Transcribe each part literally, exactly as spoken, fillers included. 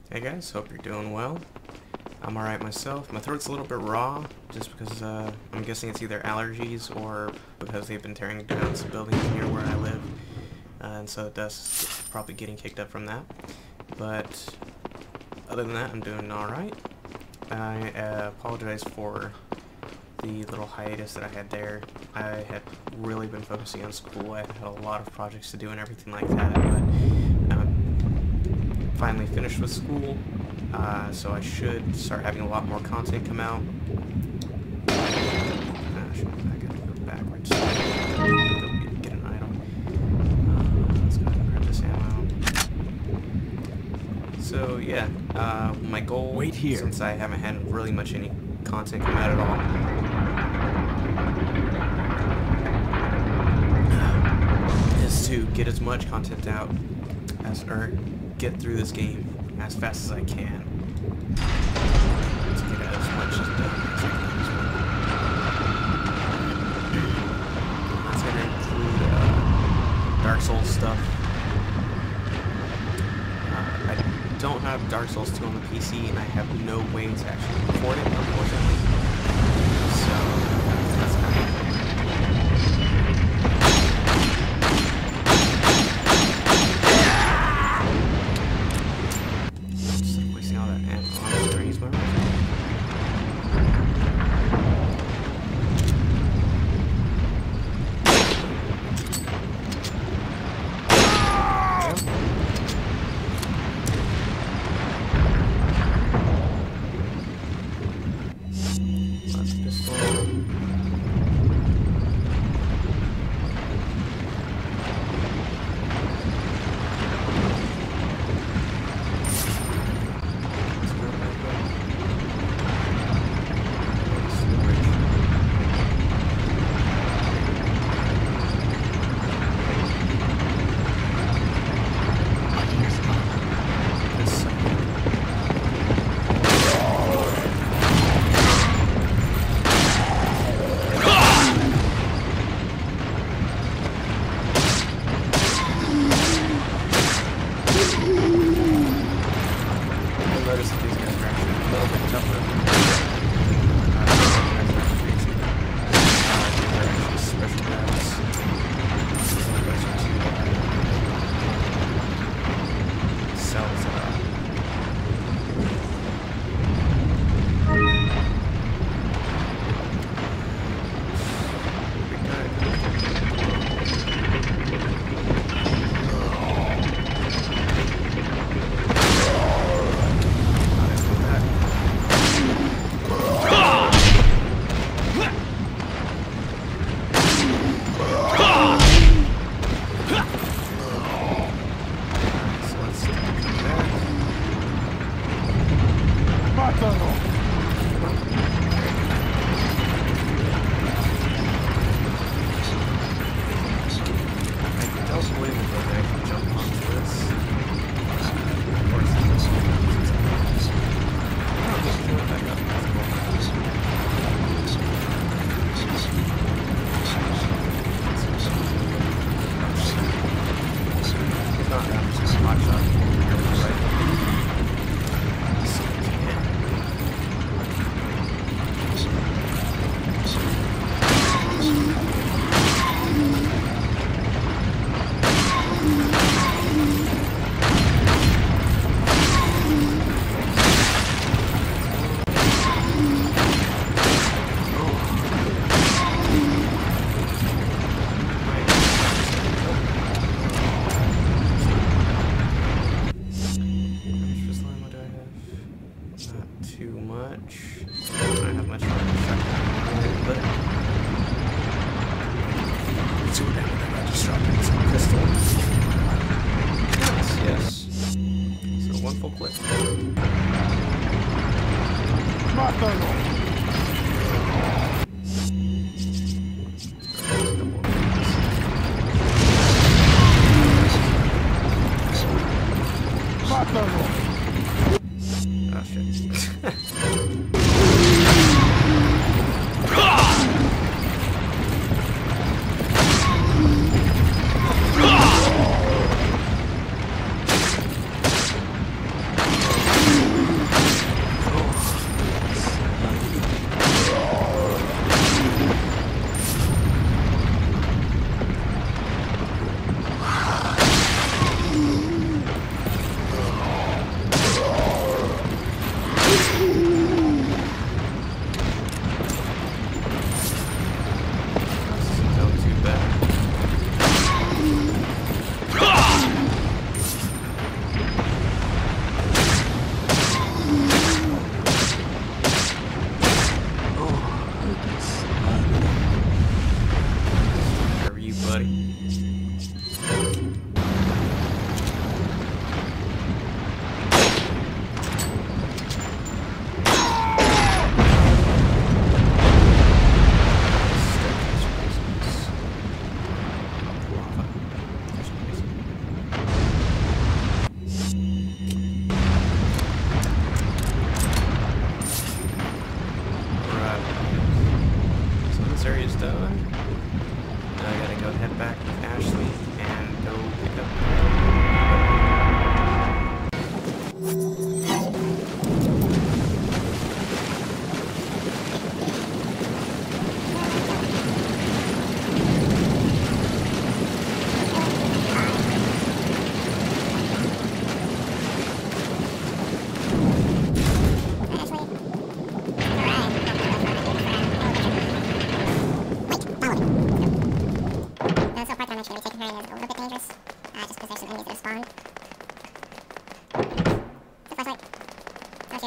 Hey guys, hope you're doing well. I'm alright myself. My throat's a little bit raw, just because uh, I'm guessing it's either allergies or because they've been tearing down some buildings near where I live. Uh, and so the dust is probably getting kicked up from that. But other than that, I'm doing alright. I uh, apologize for the little hiatus that I had there. I had really been focusing on school. I had a lot of projects to do and everything like that, but I'm finally finished with school, uh, so I should start having a lot more content come out. Uh, I gotta go backwards. Go get, get an item. Uh, let's go ahead and grab this ammo. So yeah, uh, my goal, Wait here. since I haven't had really much any content come out at all, is to get as much content out as, or get through this game as fast as I can. To get as much as done as I can as well. That's gonna include uh, Dark Souls stuff. Uh, I don't have Dark Souls two on the P C, and I have no way to actually record it, unfortunately. So that's kind of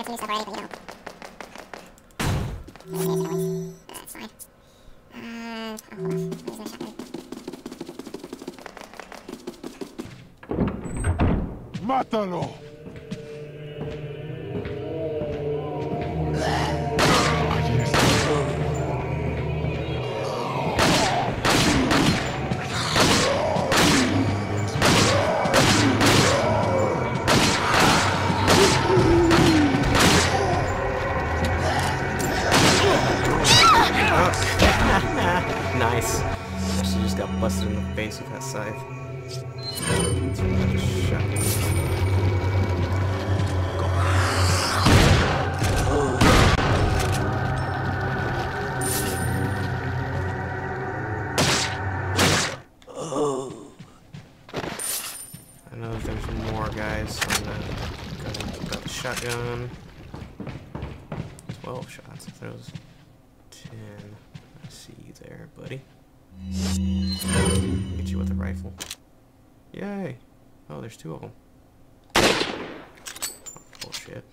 have some new stuff already, but you don't. Maybe it's noise. That's fine. Uh, oh, hold on. I'm using a shotgun. ¡Mátalo! Nice. She just got busted in the face with that scythe. I know if there's more guys, so I'm gonna go ahead and keep out the shotgun. twelve shots, if there was ten. I see you there, buddy. Get you with a rifle. Yay! Oh, there's two of them. Oh, bullshit.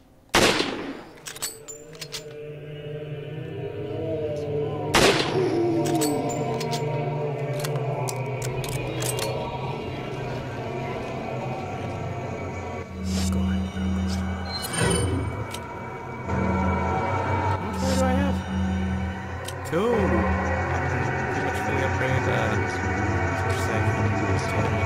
Cool. Pretty much fully upgraded that. First thing.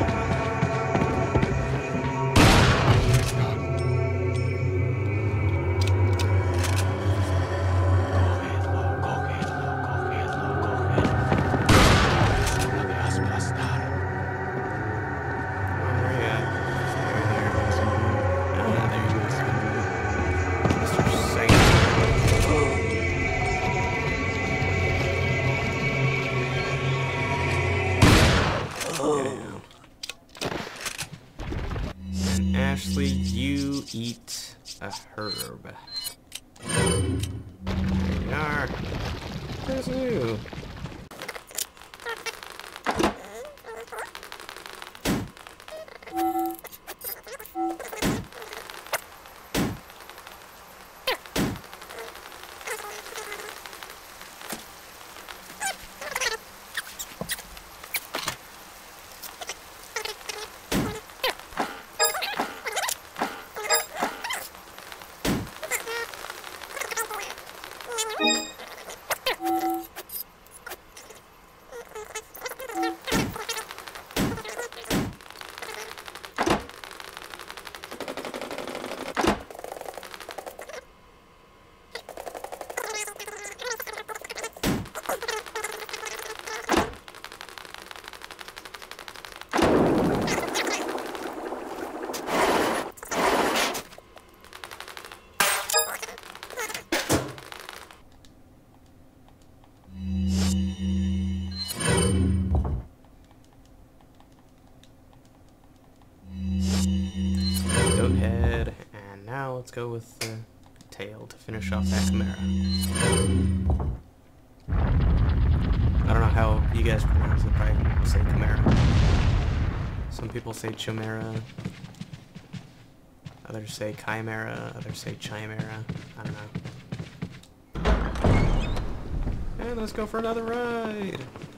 Ashley, you eat a herb. There you are. There's you. Head, and now let's go with the tail to finish off that chimera. I don't know how you guys pronounce it, I say chimera. Some people say chimera, others say chimera, others say chimera, I don't know. And let's go for another ride!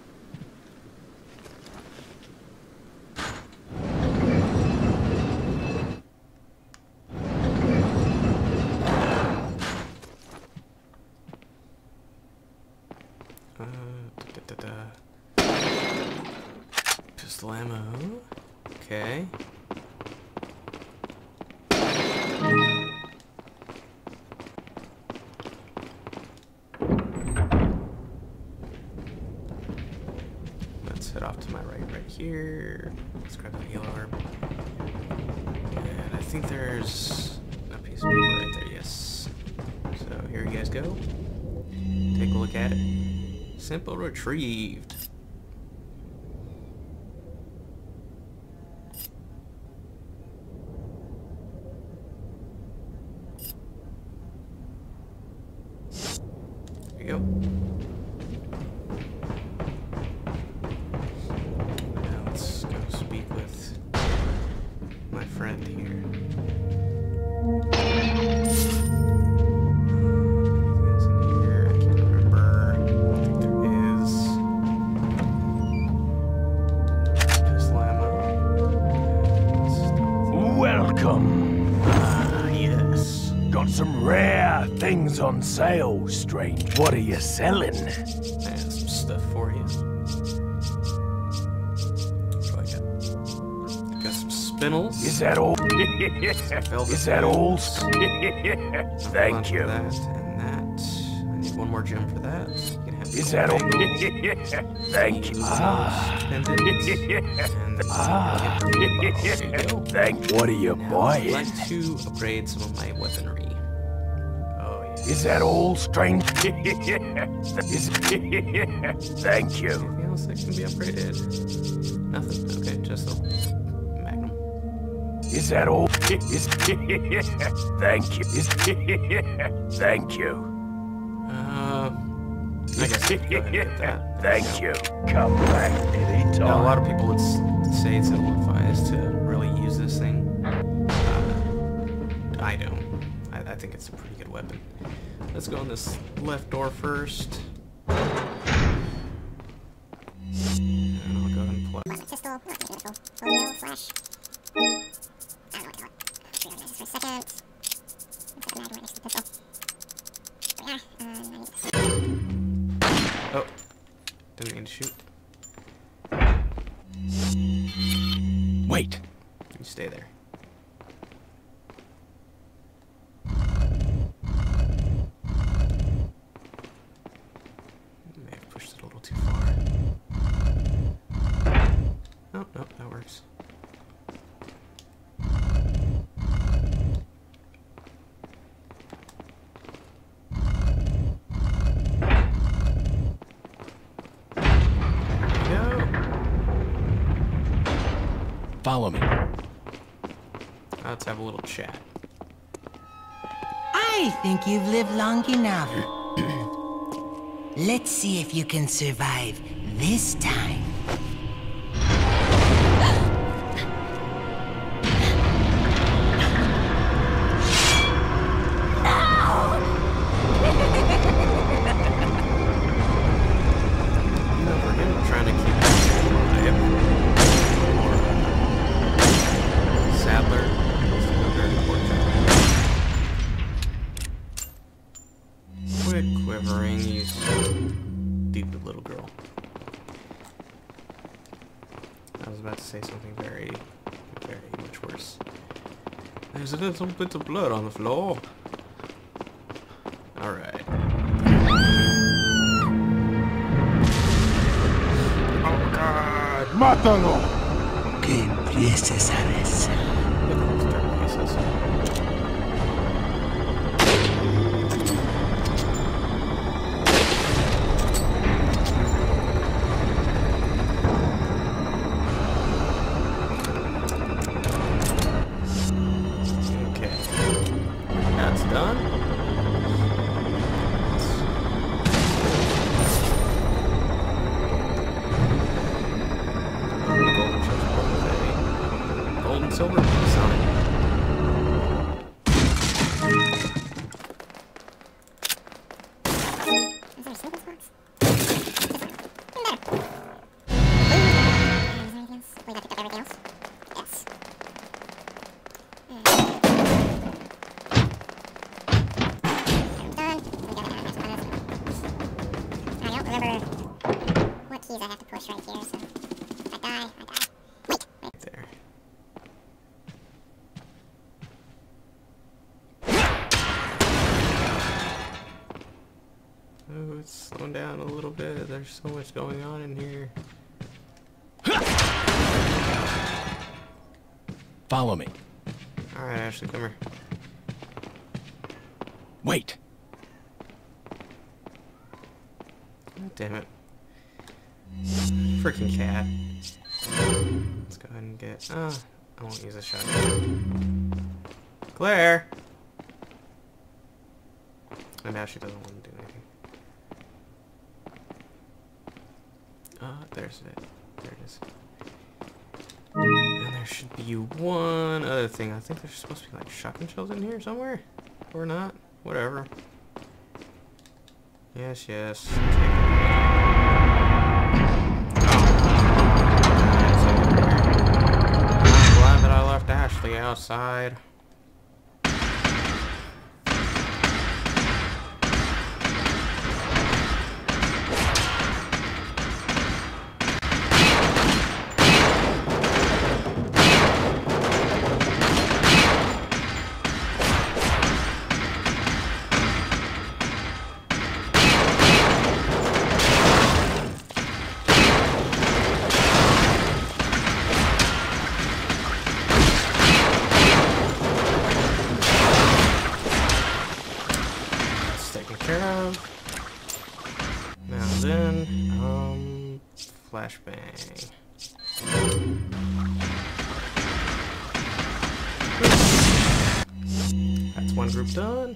Uh, da, da, da. Pistol ammo. Okay. Let's head off to my right, right here. Let's grab that yellow herb. And I think there's a piece of paper right there. Yes. So here you guys go. Take a look at it. Simple retrieved. There you go. Now let's go speak with my friend here. got some rare things on sale, strange. What are you selling? I have some stuff for you. So I got, got some spinels. Is that all? Is that all? Thank you. That and that. I need one more gem for that. You can have Is that all? Thank you. Ah. Ah. Thank. What are you buying? I'd like to upgrade some of my weaponry. Oh yeah. Is that all, strange? Is Thank you. Anything else that can be upgraded? Nothing. Okay, just the magnum. Is that all? Is Thank you. Is Thank you. Uh, I guess I can go ahead and get that. Thank you. Come back anytime. Now, a lot of people would s say it's ill-advised to really use this thing. Uh, I don't. I, I think it's a pretty good weapon. Let's go in this left door first. And I'll go ahead and plug. Pistol, not beautiful. Audio flash. I don't know what to call it. Reorganize this for a second. Let's put the mag right next to the pistol. There we are. Um, I need this. Oh, didn't mean to shoot. Wait. You stay there. May have pushed it a little too far. Oh, no, that works. Follow me. Let's have a little chat. I think you've lived long enough. Let's see if you can survive this time. You know, for him trying to keep him alive. Sadler is very important. Quit quivering, you stupid little girl. I was about to say something very, very much worse. There's a little bit of blood on the floor. Alright. Oh god! Mátalo! Que empieces a besar. Look at those dark places. Okay. That's done. Golden chest with a gold and silver piece on it. Is there a smoking box? Even better. Is there anything else? Wait, I picked up everything else? Yes. Hmm. Done. We got the next one. I don't remember what keys I have to push right here, so if I die, I die. Wait, wait. There. Oh, it's slowing down a little bit. There's so much going on in here. Follow me. Alright, Ashley, come here. Wait. God damn it. Freaking cat. Let's go ahead and get. Ah, I won't use a shotgun. Claire! And now she doesn't want to do anything. Ah, there's it. There it is. And there should be one other thing. I think there's supposed to be like shotgun shells in here somewhere. Or not. Whatever. Yes, yes. Take it. I'm glad that I left Ashley outside. flashbang. That's one group done.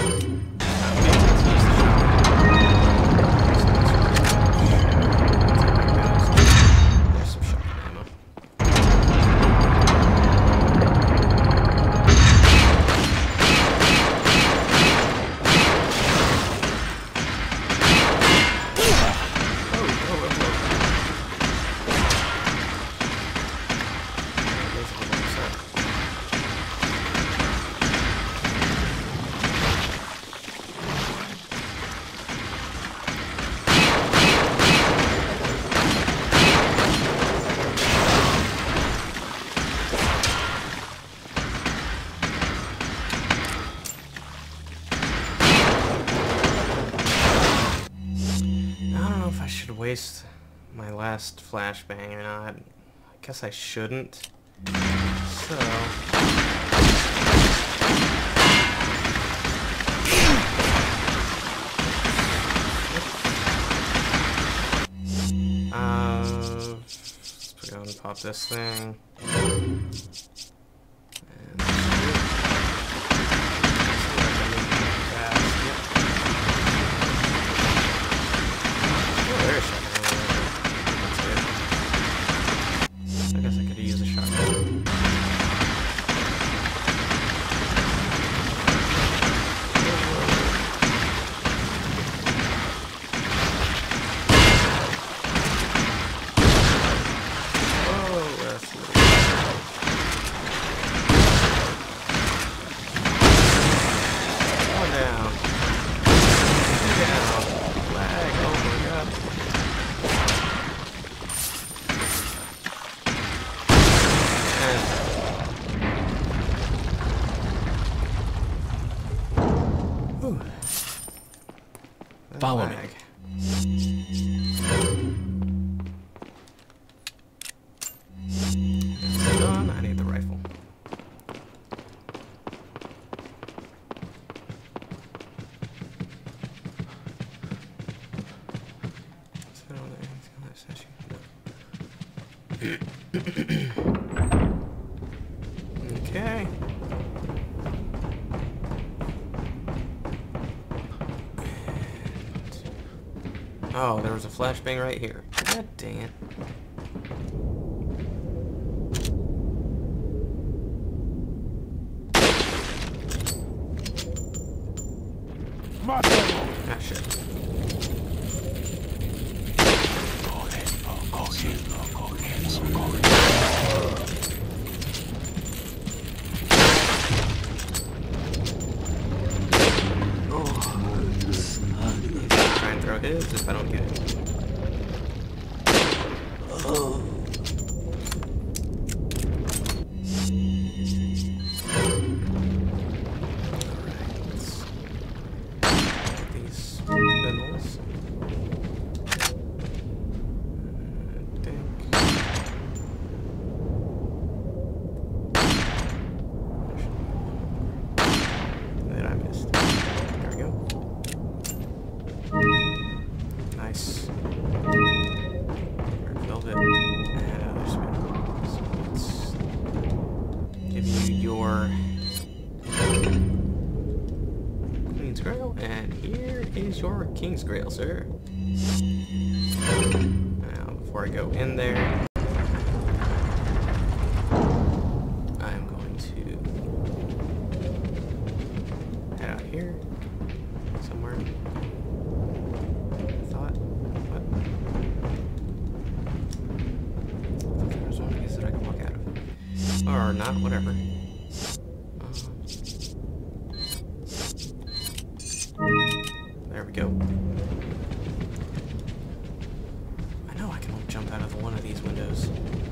There's some shotgun ammo. Waste my last flashbang or not. I guess I shouldn't. So uh let's go and pop this thing. Follow me. Done. I need the rifle. Okay. Oh, there was a flashbang right here. God dang it. Ah, shit. Try and throw his if I don't get it. Oh. And here is your King's Grail, sir. Now, before I go in there, I'm going to head out here somewhere. I thought, what? I thought there was one place that I could walk out of. Or not, whatever. There we go. I know I can only jump out of one of these windows.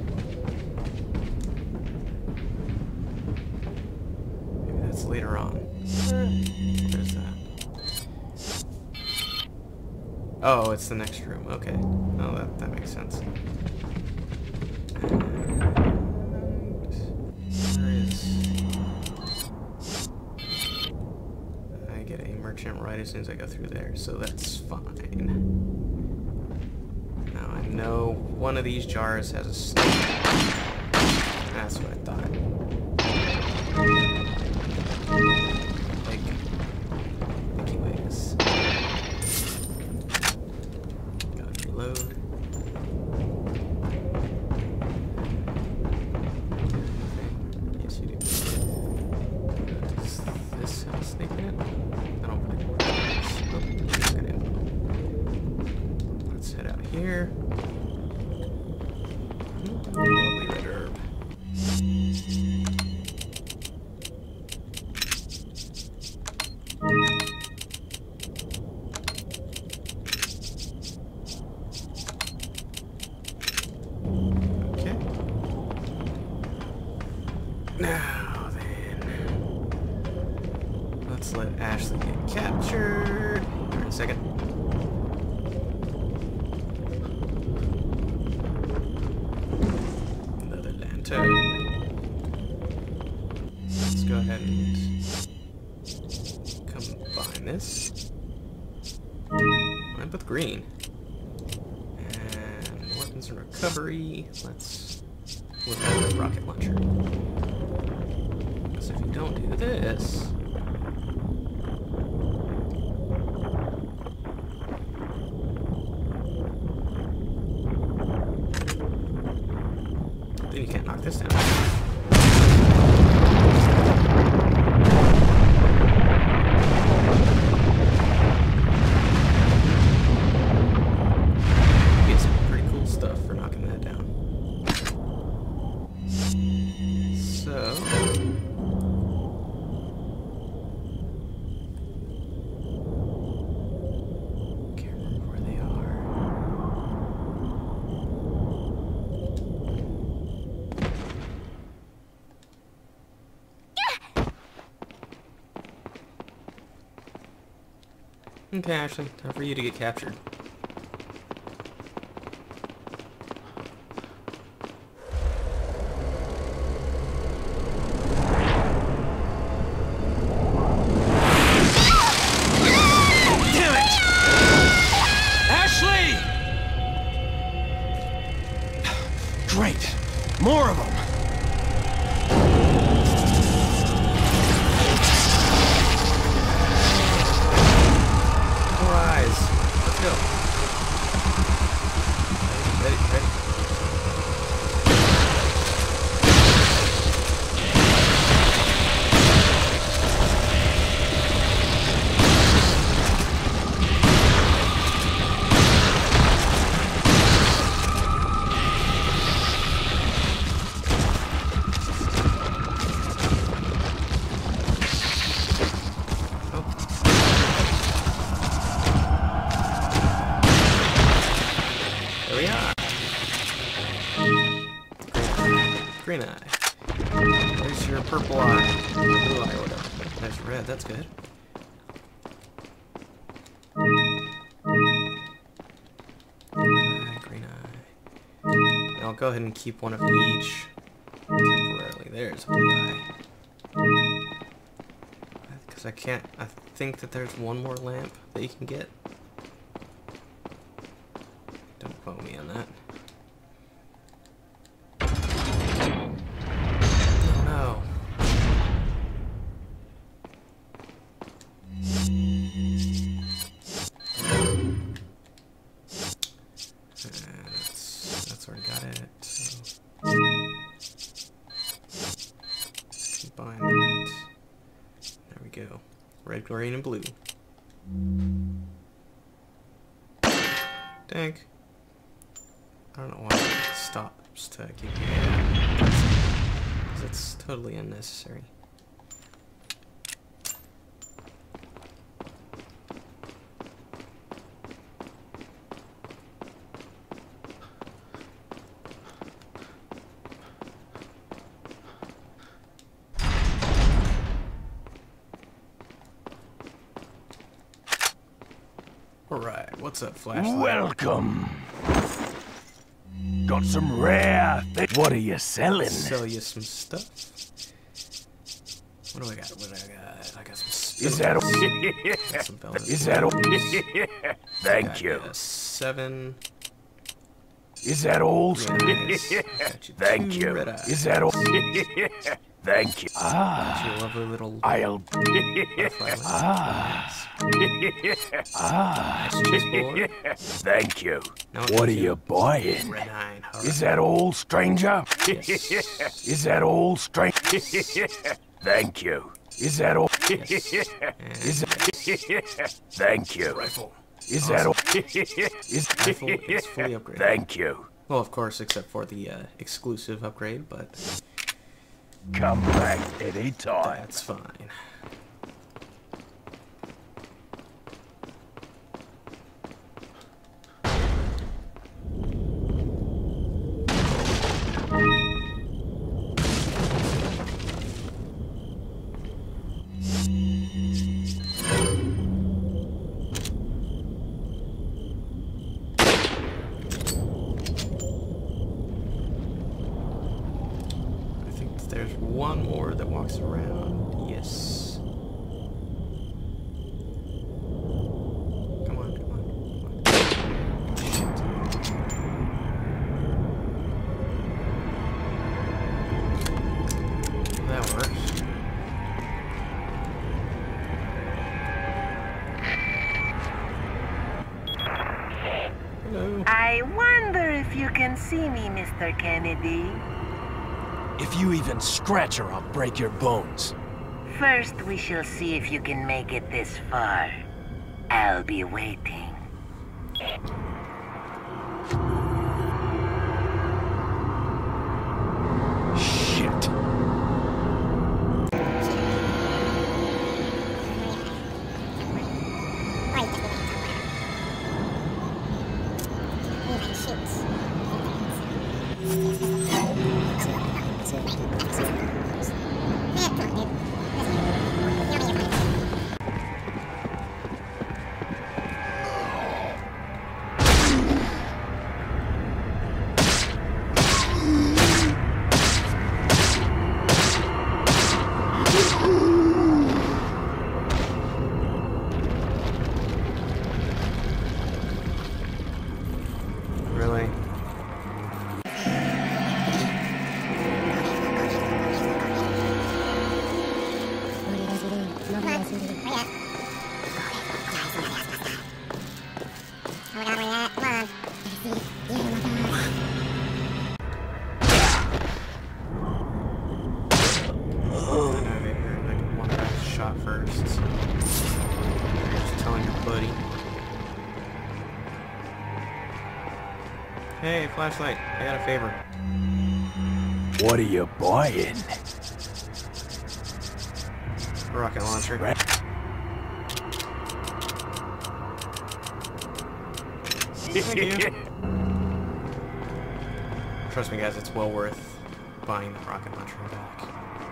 Maybe that's later on. There's that. Oh, it's the next room. Okay. Oh, that, that makes sense. And where is... Get a merchant right as soon as I go through there, so that's fine. Now I know one of these jars has a snake. That's what I thought. Like, anyways. Gotta reload. Yes, you do. Does this have a snake in it? I don't really know. Let's head out here. Lovely red herb. Okay. Now then, let's let Ashley get captured. Give her a second. Let's go ahead and combine this. Mine with green. And weapons and recovery. Let's look at the rocket launcher. Because if you don't do this, then you can't knock this down. Get some pretty cool stuff for knocking that down. So can't remember where they are. Okay, Ashley, time for you to get captured. Damn it! Ashley! Great. More of them. Let's go. Ready, ready, ready. There we are. Green eye. Where's your purple eye? Or blue eye or whatever. There's red, that's good. Green eye, green eye. And I'll go ahead and keep one of each temporarily. There's a blue eye. Because I can't, I think that there's one more lamp that you can get. Don't quote me on that. Oh no. And that's, that's already got it. So combine that. There we go. Red, green, and blue. Dang. I don't know why it stops to keep you because it's totally unnecessary. Alright, what's up, flashlight? Welcome. Got some rare things. What are you selling? Sell you some stuff. What do I got? What do I got? I got some stones. Is that all? Some bells. Is that all? Thank Got you. a seven. Is that all? Yes. Got you Thank two you. red eyes. Is that all? Thank you. Got you a Ah. lovely little I'll. butterfly. Ah. Ah. Nice chessboard. Thank you. Now What are you buying? Red eye. Is that all, stranger? Yes. Is that all, stranger? Thank you. Is that all? Yes. Is that... Thank you. Rifle. Is that all? Is Rifle is fully upgraded. Thank you. Well, of course, except for the uh, exclusive upgrade, but Come back anytime. that's fine. There's one more that walks around. Yes. Come on, come on, come on. Shit. That works. Hello. I wonder if you can see me, Mister Kennedy. If you even scratch her, I'll break your bones. First, we shall see if you can make it this far. I'll be waiting. Shit. Really? One guy shot first. You're just telling your buddy. Hey, flashlight, I got a favor. What are you buying? Rocket launcher. Right. Thank you. Trust me, guys, it's well worth buying the rocket launcher back.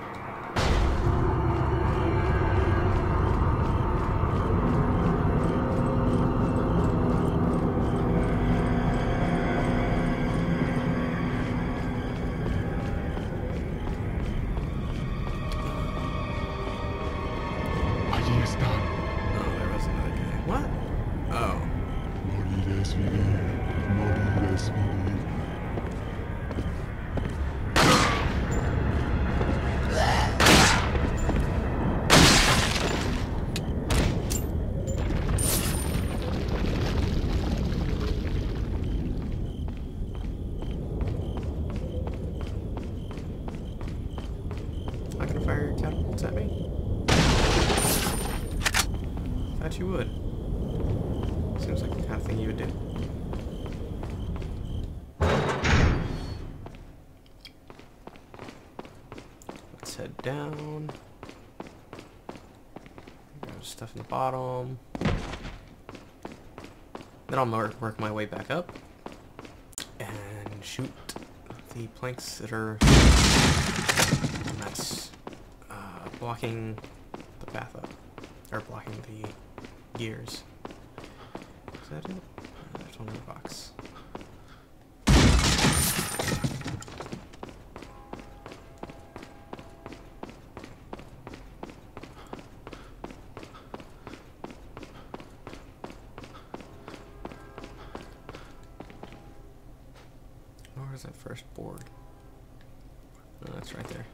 Oh, there was another guy. What? Oh. Not gonna fire your catapults at me? Thought you would. Seems like the kind of thing you would do. Let's head down. Grab stuff in the bottom. Then I'll work, work my way back up and shoot the planks that are that's uh, blocking the path up, or blocking the gears. Is that it? Uh, there's one in the box. Where's that first board? Oh, that's right there.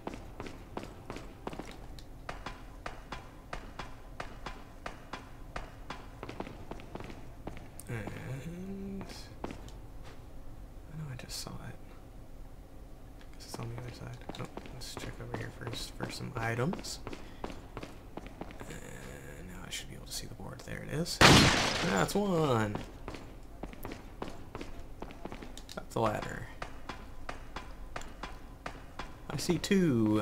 And I know I just saw it. Guess it's on the other side. Oh, let's check over here first for some items. And now I should be able to see the board. There it is. That's one. Up the ladder. I see two.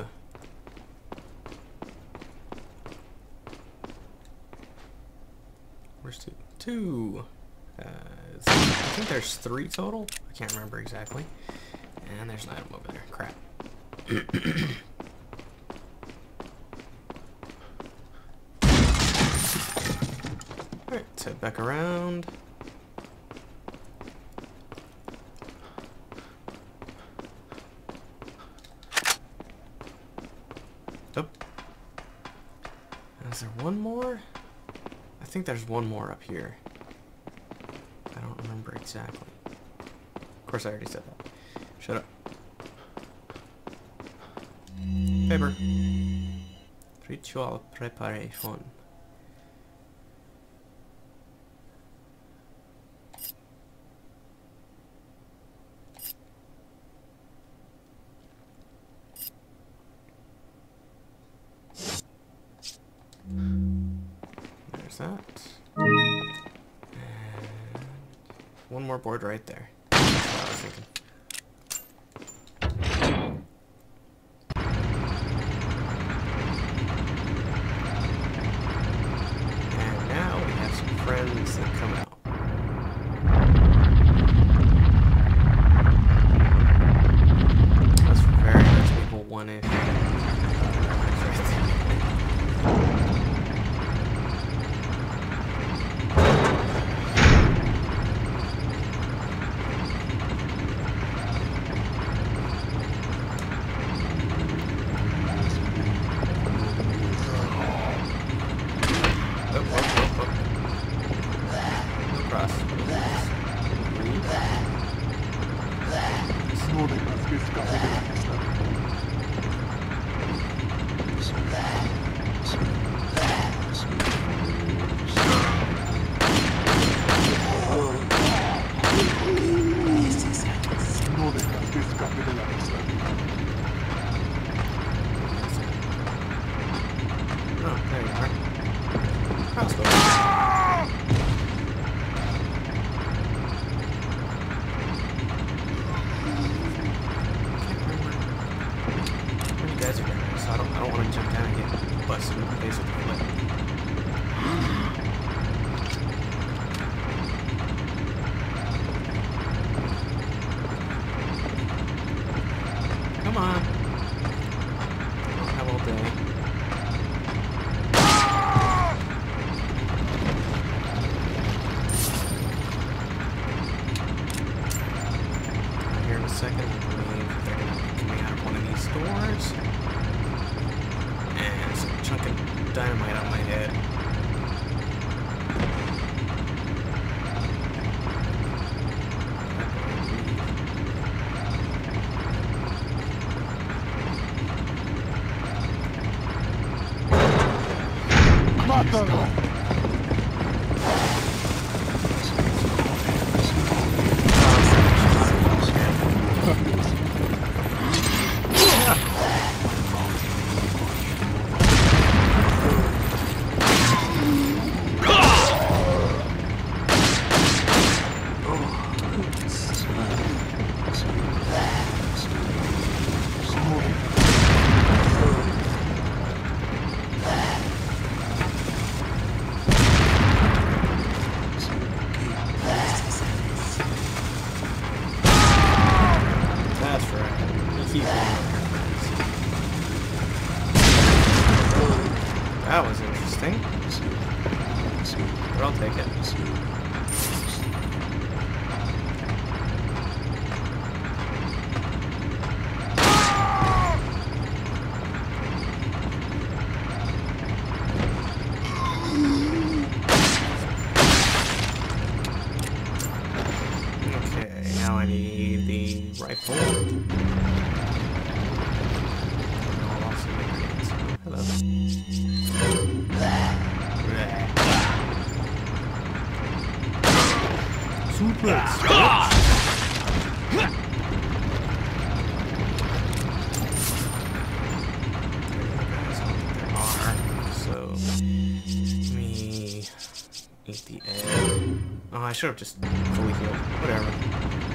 Where's two? Two. Uh, I think there's three total. I can't remember exactly. And there's an item over there. Crap. Alright, let's head back around. Oh. Is there one more? I think there's one more up here. I don't remember exactly. Of course I already said that. Shut up. Paper. Ritual preparation. There's that. And one more board right there. That's what I was thinking. And now we have some friends that come out. That's very much people wanted. Come on. I don't have all day. Here in a second, I believe they're going to be coming out of one of these doors. And some chunk of dynamite on my head. That was interesting. But I'll take it. Okay, now I need the rifle. pulled. Oh, I'll also make grenades. Hello. Super. So, let me eat the egg. Oh, I should have just fully healed. Whatever.